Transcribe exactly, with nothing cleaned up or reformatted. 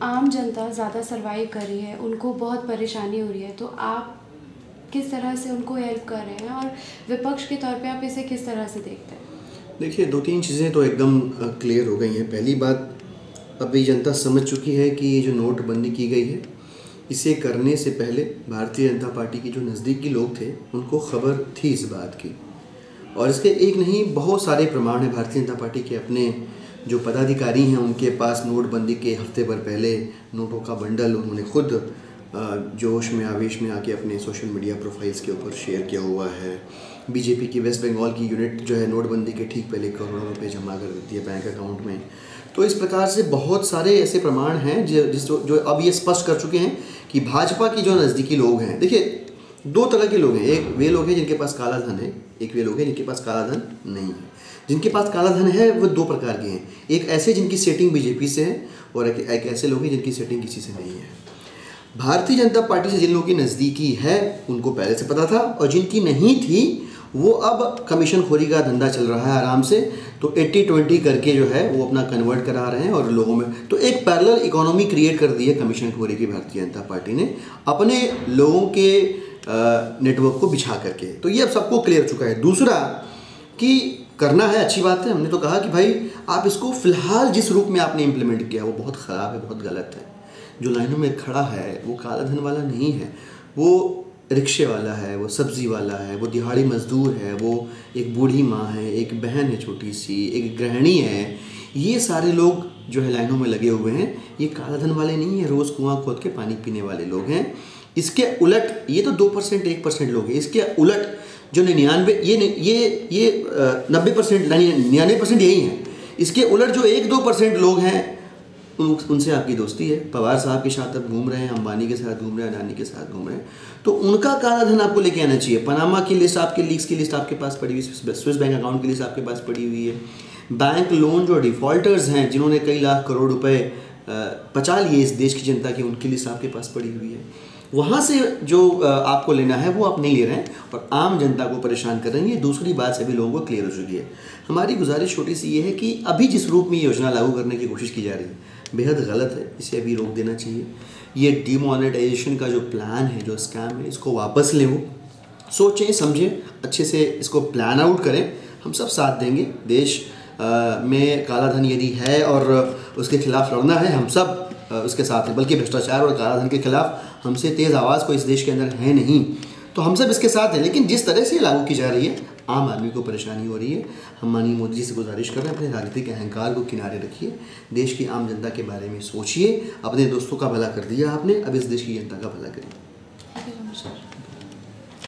आम जनता ज़्यादा सर्वाइव कर रही है, उनको बहुत परेशानी हो रही है, तो आप किस तरह से उनको हेल्प कर रहे हैं और विपक्ष के तौर पे आप इसे किस तरह से देखते हैं? देखिए, दो तीन चीज़ें तो एकदम क्लियर हो गई हैं। पहली बात, अभी जनता समझ चुकी है कि ये जो नोटबंदी की गई है, इसे करने से पहले भारतीय जनता पार्टी के जो नज़दीकी लोग थे उनको खबर थी इस बात की, और इसके एक नहीं बहुत सारे प्रमाण हैं। भारतीय जनता पार्टी के अपने जो पदाधिकारी हैं उनके पास नोटबंदी के हफ्ते भर पहले नोटों का बंडल उन्होंने खुद जोश में आवेश में आके अपने सोशल मीडिया प्रोफाइल्स के ऊपर शेयर किया हुआ है। बीजेपी की वेस्ट बंगाल की यूनिट जो है नोटबंदी के ठीक पहले करोड़ों रुपए जमा कर देती है बैंक अकाउंट में। तो इस प्रकार से बहुत सारे ऐसे प्रमाण हैं जो जिस जो अब ये स्पष्ट कर चुके हैं कि भाजपा की जो नज़दीकी लोग हैं, देखिए दो तरह के लोग हैं, एक वे लोग हैं जिनके पास काला धन है, एक वे लोग हैं जिनके पास काला धन नहीं है। जिनके पास काला धन है वो दो प्रकार के हैं, एक ऐसे जिनकी सेटिंग बीजेपी से है और एक, एक ऐसे लोग हैं जिनकी सेटिंग किसी से नहीं है। भारतीय जनता पार्टी से जिन लोगों की नज़दीकी है उनको पहले से पता था, और जिनकी नहीं थी वो अब कमीशन खोरी का धंधा चल रहा है आराम से, तो अस्सी ट्वेंटी करके जो है वो अपना कन्वर्ट करा रहे हैं और लोगों में तो एक पैरेलल इकोनॉमी क्रिएट कर दी है कमीशन खोरी की भारतीय जनता पार्टी ने अपने लोगों के नेटवर्क को बिछा करके। तो ये अब सबको क्लियर चुका है। दूसरा कि करना है, अच्छी बात है, हमने तो कहा कि भाई आप इसको फिलहाल जिस रूप में आपने इम्प्लीमेंट किया वो बहुत ख़राब है, बहुत गलत है। जो लाइनों में खड़ा है वो काला धन वाला नहीं है, वो रिक्शे वाला है, वो सब्ज़ी वाला है, वो दिहाड़ी मजदूर है, वो एक बूढ़ी माँ है, एक बहन है छोटी सी, एक गृहिणी है। ये सारे लोग जो है लाइनों में लगे हुए हैं, ये काला धन वाले नहीं है, रोज़ कुआं खोद के पानी पीने वाले लोग हैं। इसके उलट ये तो दो परसेंट एक परसेंट लोग हैं, इसके उलट जो निन्यानवे ये ये ये नब्बे परसेंट निन्यानवे परसेंट यही हैं। इसके उलट जो एक दो परसेंट लोग हैं उनसे आपकी दोस्ती है। पवार साहब के साथ आप घूम रहे हैं, अंबानी के साथ घूम रहे हैं, अडानी के साथ घूम रहे हैं, तो उनका काला धन आपको लेके आना चाहिए। पनामा की लिस्ट, आपके लीक्स की लिस्ट आपके पास पड़ी हुई है, स्विस बैंक अकाउंट की लिस्ट आपके पास पड़ी हुई है, बैंक लोन जो डिफ़ॉल्टर्स हैं जिन्होंने कई लाख करोड़ रुपए बचा लिए इस देश की जनता की, उनकी लिस्ट आपके पास पड़ी हुई है। वहाँ से जो आपको लेना है वो आप नहीं ले रहे हैं और आम जनता को परेशान कर रहे हैं। ये दूसरी बात सभी लोगों को क्लियर हो चुकी है। हमारी गुजारिश छोटी सी ये है कि अभी जिस रूप में ये योजना लागू करने की कोशिश की जा रही है बेहद गलत है, इसे अभी रोक देना चाहिए। ये डीमोनेटाइजेशन का जो प्लान है, जो स्कैम है, इसको वापस ले, वो सोचें समझें अच्छे से, इसको प्लान आउट करें। हम सब साथ देंगे। देश आ, में काला धन यदि है और उसके खिलाफ लड़ना है, हम सब आ, उसके साथ हैं। बल्कि भ्रष्टाचार और काला धन के खिलाफ हमसे तेज़ आवाज़ को इस देश के अंदर है नहीं, तो हम सब इसके साथ हैं। लेकिन जिस तरह से ये लागू की जा रही है आम आदमी को परेशानी हो रही है। हम माननीय मोदी जी से गुजारिश कर रहे हैं, अपने राजनीतिक अहंकार को किनारे रखिए, देश की आम जनता के बारे में सोचिए। अपने दोस्तों का भला कर दिया आपने, अब इस देश की जनता का भला करिए। नमस्कार।